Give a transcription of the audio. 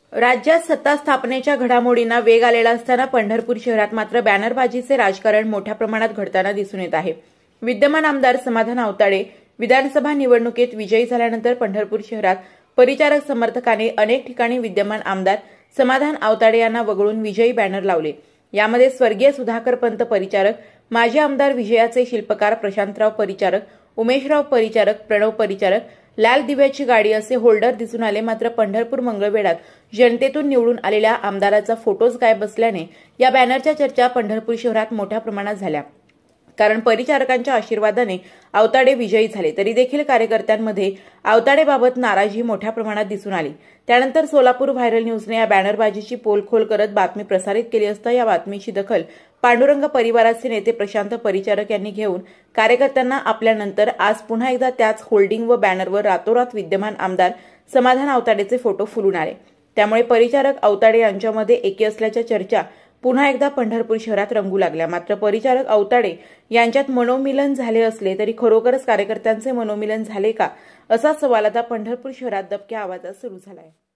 राज्यात सत्ता स्थापनेच्या घडामोडींना वेग आलेला असताना पंढरपूर शहरात मात्र बॅनरबाजीचे राजकारण मोठ्या प्रमाणात घडताना दिसून येत आहे। विद्यमान आमदार समाधान आवताडे विधानसभा निवडणुकीत विजयी झाल्यानंतर पंढरपूर शहरात परिचारक समर्थकांनी अनेक ठिकाणी विद्यमान आमदार समाधान आवताडे यांना वगळून विजयी बॅनर लावले। यामध्ये स्वर्गीय सुधाकर पंत परिचारक, माजी आमदार विजयाचे शिल्पकार प्रशांतराव परिचारक, उमेशराव परिचारक, प्रणव परिचारक, लाल दिव्याची गाडी असे होल्डर दिसून आले। मात्र पंढरपूर मंगळवेढ्यात जनतेतून निवडून आलेल्या आमदाराचा फोटोच गायब असल्याने या बॅनरच्या चर्चा पंढरपूर शहरात मोठ्या प्रमाणात झाल्या। कारण परिचारकांच्या आशीर्वादाने आवताडे विजयी झाले तरी देखील कार्यकर्त्यांमध्ये आवताडेबाबत नाराजी मोठ्या प्रमाणात दिसून आली। त्यानंतर सोलापूर व्हायरल न्यूजने या बॅनरबाजीची पोलखोल करत बातमी प्रसारित केली असता या बातमीची दखल पांडुरंग परिवाराचे नेते प्रशांत परिचारक यांनी घेऊन कार्यकर्त्यांना आपल्यानंतर आज पुन्हा एकदा त्याच होल्डिंग व बॅनरवर रातोरात विद्यमान आमदार समाधान आवताडेचे फोटो फुलून आले। त्यामुळे परिचारक आवताडे यांच्यामध्ये एकी असल्याच्या चर्चा पुन्हा एकदा पंढरपूर शहरात रंगू लागल्या। मात्र परिचारक आवताडे यांच्यात मनोमिलन झाले असले तरी खरोखरच कार्यकर्त्यांचे मनोमिलन झाले का, असा सवाल आता पंढरपूर शहरात दबक्या आवाजात सुरू झाला आहे।